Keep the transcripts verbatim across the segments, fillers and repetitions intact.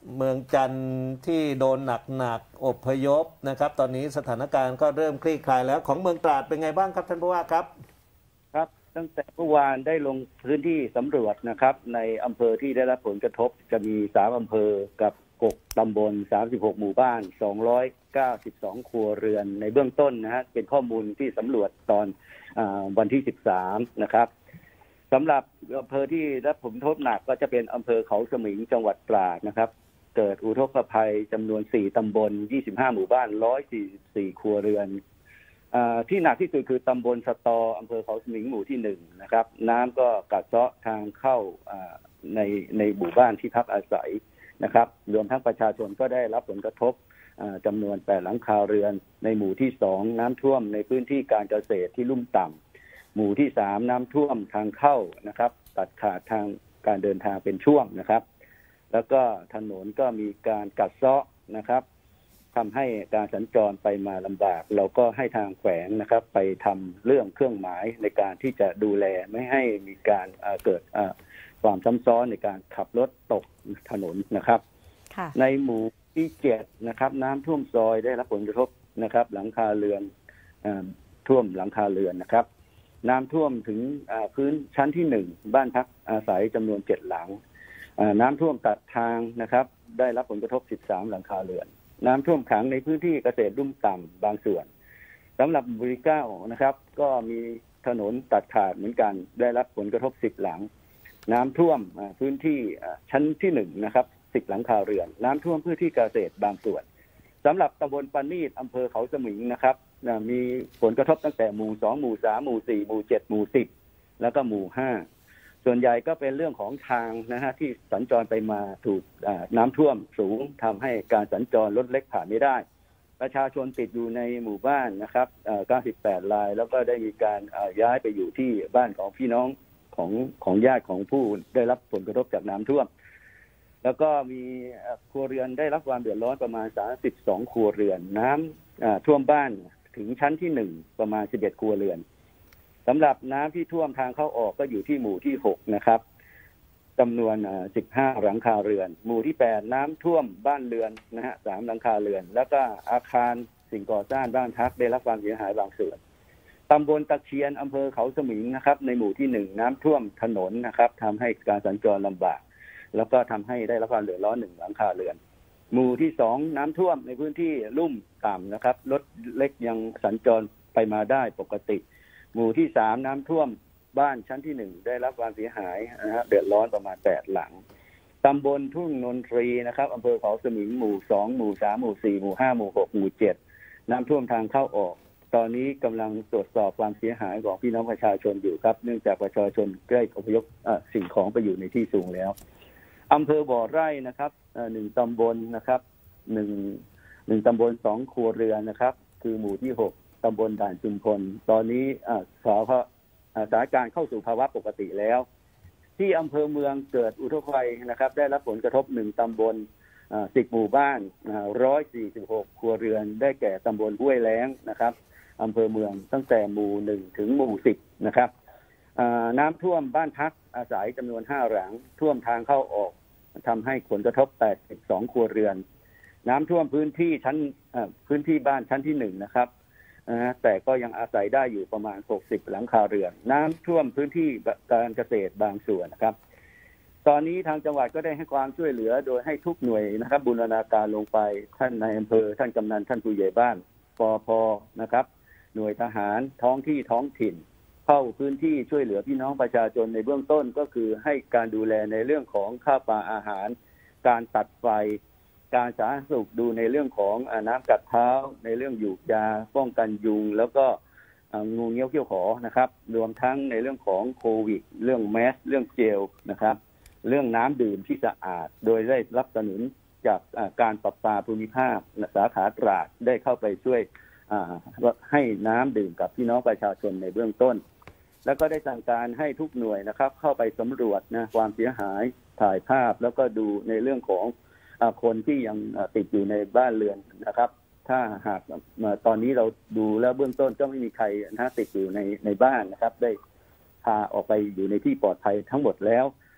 เมืองจันทร์ที่โดนหนักๆอพยพนะครับตอนนี้สถานการณ์ก็เริ่มคลี่คลายแล้วของเมืองตราดเป็นไงบ้างครับท่านผู้ว่าครับครับตั้งแต่เมื่อวานได้ลงพื้นที่สำรวจนะครับในอำเภอที่ได้รับผลกระทบจะมีสามอำเภอกับหกตำบลสามสิบหกหมู่บ้านสองร้อยเก้าสิบสองครัวเรือนในเบื้องต้นนะฮะเป็นข้อมูลที่สำรวจตอนอวันที่สิบสามนะครับสำหรับอำเภอที่ได้รับผลกระทบหนักก็จะเป็นอำเภอเขาสมิงจังหวัดตราดนะครับเกิดอุทกภัยจำนวนสี่ตำบลยี่สิบห้าหมู่บ้านหนึ่งร้อยสี่สิบสี่ครัวเรือนที่หนักที่สุดคือตำบลสตออำเภอเขาสมิงหมู่ที่หนึ่งนะครับน้ำก็กัดเซาะทางเข้าในในหมู่บ้านที่พักอาศัยนะครับรวมทั้งประชาชนก็ได้รับผลกระทบจำนวนแปดหลังคาเรือนในหมู่ที่สองน้ำท่วมในพื้นที่การเกษตรที่ลุ่มต่ำหมู่ที่สามน้ำท่วมทางเข้านะครับตัดขาดทางการเดินทางเป็นช่วงนะครับแล้วก็ถนนก็มีการกัดเซาะนะครับทำให้การสัญจรไปมาลำบากเราก็ให้ทางแขวงนะครับไปทำเรื่องเครื่องหมายในการที่จะดูแลไม่ให้มีการเกิดความซ้ำซ้อนในการขับรถตกถนนนะครับในหมู่ที่เจ็ดนะครับน้ำท่วมซอยได้รับผลกระทบนะครับหลังคาเรือนท่วมหลังคาเรือนนะครับน้ำท่วมถึงพื้นชั้นที่หนึ่งบ้านพักอาศัยจำนวนเจ็ดหลังน้ำท่วมตัดทางนะครับได้รับผลกระทบสิบสามหลังคาเรือนน้ำท่วมขังในพื้นที่เกษตรลุ่มต่ำบางส่วนสำหรับบุรีเก้านะครับก็มีถนนตัดขาดเหมือนกันได้รับผลกระทบสิบหลังน้ำท่วมพื้นที่ชั้นที่หนึ่งนะครับสิบหลังคาเรือนน้ำท่วมพื้นที่เกษตรบางส่วนสำหรับตำบลปานีดอำเภอเขาสมิงนะครับมีผลกระทบตั้งแต่หมู่สองหมู่สามหมู่สี่หมู่เจ็ดหมู่สิบแล้วก็หมู่ห้าส่วนใหญ่ก็เป็นเรื่องของทางนะฮะที่สัญจรไปมาถูกน้ำท่วมสูงทำให้การสัญจรรถเล็กผ่านไม่ได้ประชาชนติดอยู่ในหมู่บ้านนะครับเก้าสิบแปดรายแล้วก็ได้มีการย้ายไปอยู่ที่บ้านของพี่น้องของของญาติของผู้ได้รับผลกระทบจากน้ำท่วมแล้วก็มีครัวเรือนได้รับความเดือดร้อนประมาณสามสิบสองครัวเรือนน้ำท่วมบ้านถึงชั้นที่หนึ่งประมาณสิบเอ็ดครัวเรือนสำหรับน้ำที่ท่วมทางเข้าออกก็อยู่ที่หมู่ที่หกนะครับจำนวนสิบห้าหลังคาเรือนหมู่ที่แปดน้ำท่วมบ้านเรือนนะฮะสามหลังคาเรือนแล้วก็อาคารสิ่งก่อสร้างบ้านพักได้รับความเสียหายบางส่วนตำบลตะเคียนอำเภอเขาสมิงนะครับในหมู่ที่หนึ่งน้ำท่วมถนนนะครับทำให้การสัญจรลำบากแล้วก็ทำให้ได้รับความเดือดร้อนหนึ่งหลังคาเรือนหมู่ที่สองน้ำท่วมในพื้นที่ลุ่มต่ำนะครับรถเล็กยังสัญจรไปมาได้ปกติหมู่ที่สามน้ำท่วมบ้านชั้นที่หนึ่งได้รับความเสียหายนะฮะเดือดร้อนประมาณแปดหลังตำบลทุ่งนนทรีนะครับอำเภอเขาสมิงหมู่สองหมู่สามหมู่สี่หมู่ห้าหมู่หกหมู่เจ็ดน้ำท่วมทางเข้าออกตอนนี้กำลังตรวจสอบความเสียหายของพี่น้องประชาชนอยู่ครับเนื่องจากประชาชนได้อพยพสิ่งของไปอยู่ในที่สูงแล้วอำเภอบ่อไร่นะครับหนึ่งตำบลนะครับหนึ่งหนึ่งตำบลสองครัวเรือนนะครับคือหมู่ที่หกตำบลด่านชุมพลตอนนี้สภาสถานการณ์เข้าสู่ภาวะปกติแล้วที่อำเภอเมืองเกิดอุทกภัยนะครับได้รับผลกระทบหนึ่งตำบลสิบหมู่บ้านร้อยสี่สิบหกครัวเรือนได้แก่ตำบลห้วยแล้งนะครับอำเภอเมืองตั้งแต่หมู่หนึ่งถึงหมู่สิบนะครับน้ำท่วมบ้านพักอาศัยจำนวนห้าหลังท่วมทางเข้าออกทำให้ผลกระทบแปดสิบสองครัวเรือนน้ำท่วมพื้นที่ชั้นพื้นที่บ้านชั้นที่หนึ่งนะครับแต่ก็ยังอาศัยได้อยู่ประมาณหกสิบหลังคาเรือนน้ำท่วมพื้นที่การเกษตรบางส่วนนะครับตอนนี้ทางจังหวัดก็ได้ให้ความช่วยเหลือโดยให้ทุกหน่วยนะครับบูรณาการลงไปท่านนายอำเภอท่านกำนันท่านผู้ใหญ่บ้านปภ.นะครับหน่วยทหารท้องที่ท้องถิ่นเข้าพื้นที่ช่วยเหลือพี่น้องประชาชนในเบื้องต้นก็คือให้การดูแลในเรื่องของข้าวปลาอาหารการตัดไฟการสาธารณสุขดูในเรื่องของน้ำกัดเท้าในเรื่องหยูกยาป้องกันยุงแล้วก็งูเงี้ยวเขี้ยวขอนะครับรวมทั้งในเรื่องของโควิดเรื่องแมสเรื่องเจลนะครับเรื่องน้ำดื่มที่สะอาดโดยได้รับสนับสนุนจากการประปาภูมิภาคสาขาตราดได้เข้าไปช่วยให้น้ำดื่มกับพี่น้องประชาชนในเบื้องต้นแล้วก็ได้สั่งการให้ทุกหน่วยนะครับเข้าไปสำรวจนะความเสียหายถ่ายภาพแล้วก็ดูในเรื่องของคนที่ยังติดอยู่ในบ้านเรือนนะครับถ้าหากตอนนี้เราดูแล้วเบื้องต้นก็ไม่มีใครนะติดอยู่ในในบ้านนะครับได้พาออกไปอยู่ในที่ปลอดภัยทั้งหมดแล้ว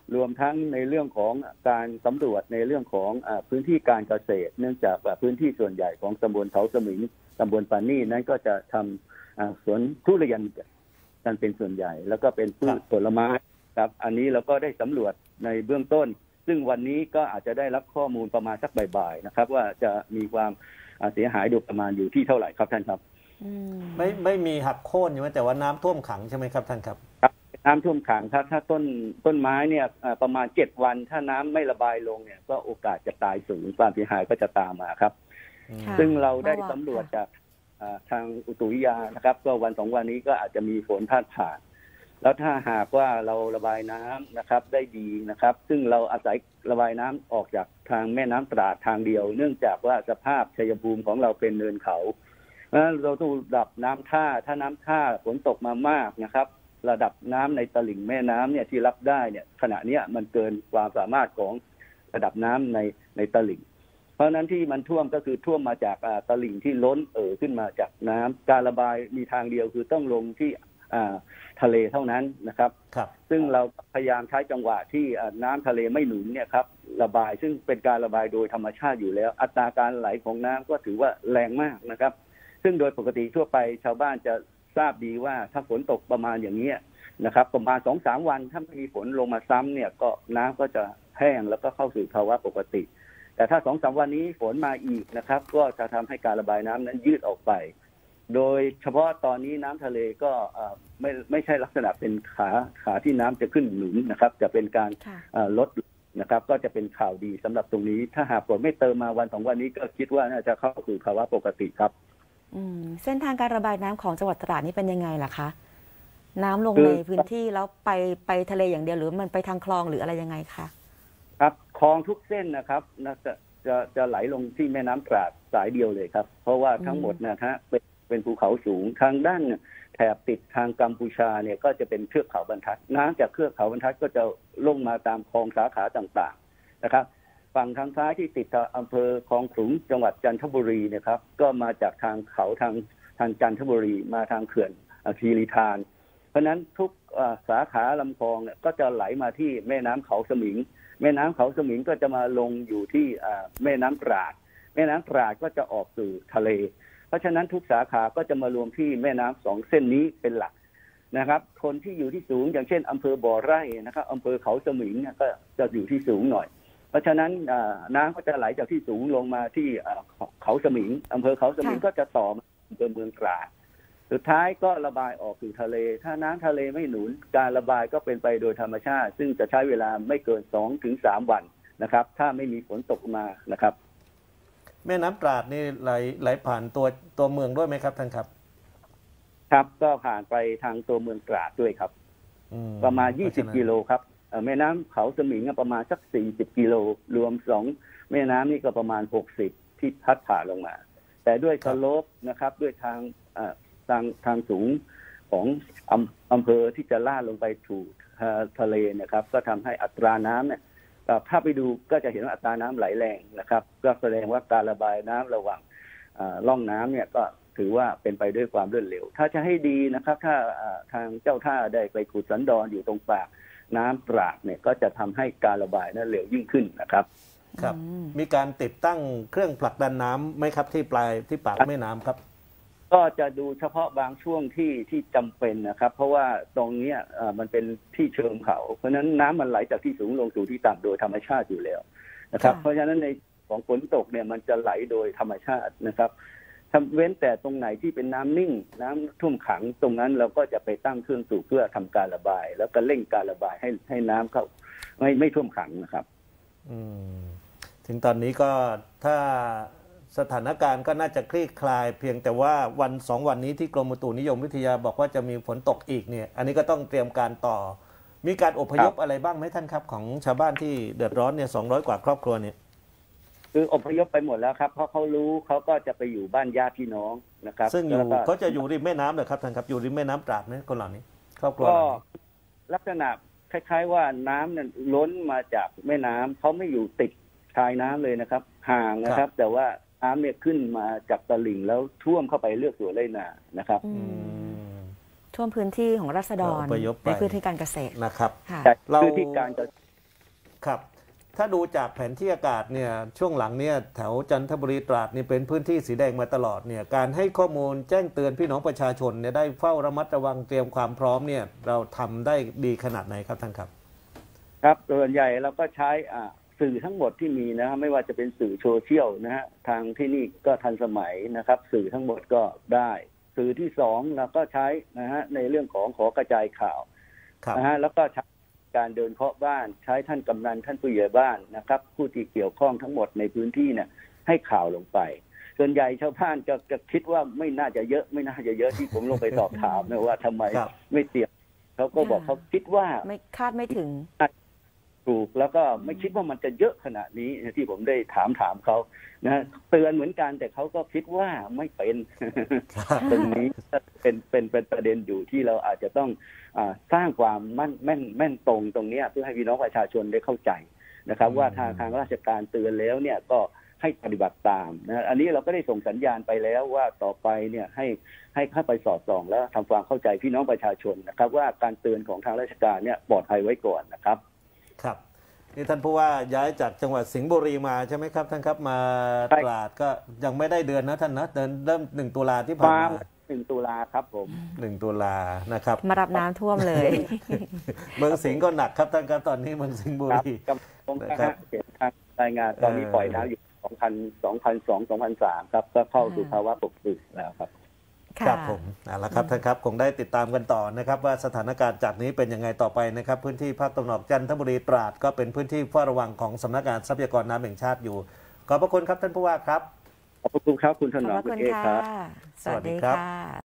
รวมทั้งในเรื่องของการสำรวจในเรื่องของอพื้นที่การเกษตร เนื่องจากพื้นที่ส่วนใหญ่ของตำบลเขาสมิงตำบลปานี่นั้นก็จะทำสวนทุเรียนกันเป็นส่วนใหญ่ แล้วก็เป็นพืชผลไม้ครับอันนี้เราก็ได้สำรวจในเบื้องต้น ซึ่งวันนี้ก็อาจจะได้รับข้อมูลประมาณสักบ่ายๆนะครับว่าจะมีความเสียหายโดยประมาณอยู่ที่เท่าไหร่ครับท่านครับไม่ไม่มีหักโค่นใช่ไหมแต่ว่าน้ำท่วมขังใช่ไหมครับท่านครับครับน้ำท่วมขังครับถ้าต้นต้นไม้เนี่ยประมาณเจ็ดวันถ้าน้ำไม่ระบายลงเนี่ยก็โอกาสจะตายสูงความเสียหายก็จะตามมาครับซึ่งเราได้สำรวจจากทางอุตุวิทยานะครับก็วันสองวันนี้ก็อาจจะมีฝนพาดผ่านแล้วถ้าหากว่าเราระบายน้ำนะครับได้ดีนะครับซึ่งเราอาศัยระบายน้ำออกจากทางแม่น้ำตราดทางเดียวเนื่องจากว่าสภาพชัยภูมิของเราเป็นเนินเขาเราต้องดับน้ำท่าถ้าน้ำท่าฝนตกมามากนะครับระดับน้ำในตลิ่งแม่น้ำเนี่ยที่รับได้เนี่ยขณะนี้มันเกินความสามารถของระดับน้ำในในตลิ่งเพราะนั้นที่มันท่วมก็คือท่วมมาจากตลิ่งที่ล้นเอ่อขึ้นมาจากน้ำการระบายมีทางเดียวคือต้องลงที่ทะเลเท่านั้นนะครับซึ่งเราพยายามใช้จังหวะที่น้ำทะเลไม่หนุนเนี่ยครับระบายซึ่งเป็นการระบายโดยธรรมชาติอยู่แล้วอัตราการไหลของน้ำก็ถือว่าแรงมากนะครับซึ่งโดยปกติทั่วไปชาวบ้านจะทราบดีว่าถ้าฝนตกประมาณอย่างนี้นะครับประมาณ สองถึงสาม วันถ้าไม่มีฝนลงมาซ้ำเนี่ยก็น้ำก็จะแห้งแล้วก็เข้าสู่ภาวะปกติแต่ถ้า สองถึงสาม วันนี้ฝนมาอีกนะครับก็จะทำให้การระบายน้ำนั้นยืดออกไปโดยเฉพาะตอนนี้น้ำทะเลก็ไม่ไม่ใช่ลักษณะเป็นขาขาที่น้ำจะขึ้นหนุนนะครับจะเป็นการลดนะครับก็จะเป็นข่าวดีสำหรับตรงนี้ถ้าหากฝนไม่เติมมาวันสองวันนี้ก็คิดว่าน่าจะเข้าสู่ภาวะปกติครับเส้นทางการระบายน้ำของจังหวัดตราดนี่เป็นยังไงล่ะคะน้ำลงในพื้นที่แล้วไปไปทะเลอย่างเดียวหรือมันไปทางคลองหรืออะไรยังไงคะครับคลองทุกเส้นนะครับจะจะจะไหลลงที่แม่น้ำตราดสายเดียวเลยครับเพราะว่าทั้งหมดนะฮะเป็นเป็นภูเขาสูงทางด้านแถบติดทางกัมพูชาเนี่ยก็จะเป็นเทือกเขาบรรทัดน้ำจากเทือกเขาบรรทัดก็จะลงมาตามคลองสาขาต่างๆนะครับฝั่งทางซ้ายที่ติดอำเภอคลองขลุงจังหวัดจันทบุรีนะครับก็มาจากทางเขาทางทางจันทบุรีมาทางเขื่อนคีรีธารเพราะนั้นทุกสาขาลำคลองเนี่ยก็จะไหลมาที่แม่น้ำเขาสมิงแม่น้ำเขาสมิงก็จะมาลงอยู่ที่แม่น้ำตราดแม่น้ำตราดก็จะออกสู่ทะเลเพราะฉะนั้นทุกสาขาก็จะมารวมที่แม่น้ำสองเส้นนี้เป็นหลักนะครับคนที่อยู่ที่สูงอย่างเช่นอำเภอบ่อไร่นะครับอำเภอเขาสมิงก็จะอยู่ที่สูงหน่อยเพราะฉะนั้นน้ำก็จะไหลจากที่สูงลงมาที่เขาสมิงอำเภอเขาสมิงก็จะต่อมาอำเภอเมืองตราดสุดท้ายก็ระบายออกสู่ทะเลถ้าน้ำทะเลไม่หนุนการระบายก็เป็นไปโดยธรรมชาติซึ่งจะใช้เวลาไม่เกิน สองถึงสาม วันนะครับถ้าไม่มีฝนตกมานะครับแม่น้ำตราดนี่ไหลไหลผ่านตัวตัวเมืองด้วยไหมครับท่านครับครับก็ผ่านไปทางตัวเมืองตราดด้วยครับประมาณยี่สิบกิโลครับแม่น้ำเขาสมิงประมาณสักสี่สิบกิโลรวมสองแม่น้ำนี่ก็ประมาณหกสิบที่พัดผ่านลงมาแต่ด้วยสโลปนะครับด้วยทางทางทางสูงของอำอำเภอที่จะล่าลงไปถูทะเลนะครับก็ทำให้อัตราน้ำเนี่ยถ้าไปดูก็จะเห็นว่าอัตราน้ำไหลแรงนะครับก็แสดงว่าการระบายน้ำระหว่างร่องน้ำเนี่ยก็ถือว่าเป็นไปด้วยความรวดเร็วถ้าจะให้ดีนะครับถ้าทางเจ้าท่าได้ไปขุดสันดอนอยู่ตรงปากน้ำตราดเนี่ยก็จะทำให้การระบายนั้นเร็วยิ่งขึ้นนะครับครับมีการติดตั้งเครื่องผลักดันน้ำไหมครับที่ปลายที่ปากแม่น้ำครับก็จะดูเฉพาะบางช่วงที่ที่จำเป็นนะครับเพราะว่าตรงนี้มันเป็นที่เชิงเขาเพราะฉะนั้นน้ำมันไหลจากที่สูงลงสู่ที่ต่ำโดยธรรมชาติอยู่แล้วนะครับเพราะฉะนั้นในของฝนตกเนี่ยมันจะไหลโดยธรรมชาตินะครับเว้นแต่ตรงไหนที่เป็นน้ำนิ่งน้ำท่วมขังตรงนั้นเราก็จะไปตั้งเครื่องสูบเพื่อทำการระบายแล้วก็เร่งการระบายให้ให้น้ำเข้าไม่ไม่ท่วมขังนะครับอืมถึงตอนนี้ก็ถ้าสถานการณ์ก็น่าจะคลี่คลายเพียงแต่ว่าวันสองวันนี้ที่กรมอุตุนิยมวิทยาบอกว่าจะมีฝนตกอีกเนี่ยอันนี้ก็ต้องเตรียมการต่อมีการอพยพอะไรบ้างไหมท่านครับของชาวบ้านที่เดือดร้อนเนี่ยสองร้อยกว่าครอบครัวเนี่ยคืออพยพไปหมดแล้วครับเพราะเขารู้เขาก็จะไปอยู่บ้านญาติพี่น้องนะครับซึ่งอยู่เขาจะอยู่ริมแม่น้ำเหรอครับท่านครับอยู่ริมแม่น้ำตราดไหมคนเหล่านี้ครอบครัวก็ลักษณะคล้ายๆว่าน้ำนั้นล้นมาจากแม่น้ำเขาไม่อยู่ติดชายน้ำเลยนะครับห่างนะครับแต่ว่าน้ำเนี่ยขึ้นมาจากตลิ่งแล้วท่วมเข้าไปเลือกสวนไรนานะครับท่วมพื้นที่ของราษฎรในพื้นที่การเกษตรนะครับเราพื้นที่การครับ ถ้าดูจากแผนที่อากาศเนี่ยช่วงหลังเนี่ยแถวจันทบุรีตราดนี่เป็นพื้นที่สีแดงมาตลอดเนี่ยการให้ข้อมูลแจ้งเตือนพี่น้องประชาชนเนี่ยได้เฝ้าระมัดระวังเตรียมความพร้อมเนี่ยเราทำได้ดีขนาดไหนครับท่านครับครับส่วนใหญ่เราก็ใช้อ่าสื่อทั้งหมดที่มีนะฮะไม่ว่าจะเป็นสื่อโซเชียลนะฮะทางที่นี่ก็ทันสมัยนะครับ สื่อทั้งหมดก็ได้ สื่อที่สองเราก็ใช้นะฮะในเรื่องของขอกระจายข่าวนะฮะแล้วก็ใช้การเดินเคาะบ้านใช้ท่านกำนันท่านผู้ใหญ่บ้านนะครับผู้ที่เกี่ยวข้องทั้งหมดในพื้นที่เนี่ยให้ข่าวลงไปส่วนใหญ่ชาวบ้านจะจะคิดว่าไม่น่าจะเยอะไม่น่าจะเยอะที่ผมลงไปสอบถามนะว่าทำไมไม่เตรียมเขาก็บอกเขาคิดว่าไม่คาดไม่ถึงถูกแล้วก็ไม่คิดว่ามันจะเยอะขนาดนี้ที่ผมได้ถามถามเขานะเตือนเหมือนกันแต่เขาก็คิดว่าไม่เป็นตรงนี้เป็นเป็นเป็นประเด็นอยู่ที่เราอาจจะต้องอ่าสร้างความมั่นแม่นแม่นตรงตรงนี้เพื่อให้พี่น้องประชาชนได้เข้าใจนะครับว่าทางทางราชการเตือนแล้วเนี่ยก็ให้ปฏิบัติตามนะอันนี้เราก็ได้ส่งสัญญาณไปแล้วว่าต่อไปเนี่ยให้ให้เข้าไปสอดส่องแล้วทำความเข้าใจพี่น้องประชาชนนะครับว่าการเตือนของทางราชการเนี่ยปลอดภัยไว้ก่อนนะครับครับนี่ท่านผู้ว่าย้ายจากจังหวัดสิงห์บุรีมาใช่ไหมครับท่านครับมาตราดก็ยังไม่ได้เดือนนะท่านนะเดินเริ่มหนึ่งตุลาที่ผ่านมาหนึ่งตุลาครับผมหนึ่งตุลานะครับมารับน้ำท่วมเลยเมืองสิงห์ก็หนักครับท่านครับตอนนี้เมืองสิงห์บุรีนะครับเห็นทางรายงานตอนนี้ปล่อยน้ำอยู่สองพันสองพันสองสองพันสามครับก็เข้าสู่ภาวะปกติแล้วครับครับผมเอาละครับท่านครับคงได้ติดตามกันต่อนะครับว่าสถานการณ์จากนี้เป็นยังไงต่อไปนะครับพื้นที่ภาคตะวันออกจันทบุรีตราดก็เป็นพื้นที่เฝ้าระวังของสำนักงานทรัพยากรน้ำแห่งชาติอยู่ขอบพระคุณครับท่านผู้ว่าครับขอบพระคุณครับคุณถนอมคุณเอกครับสวัสดีค่ะ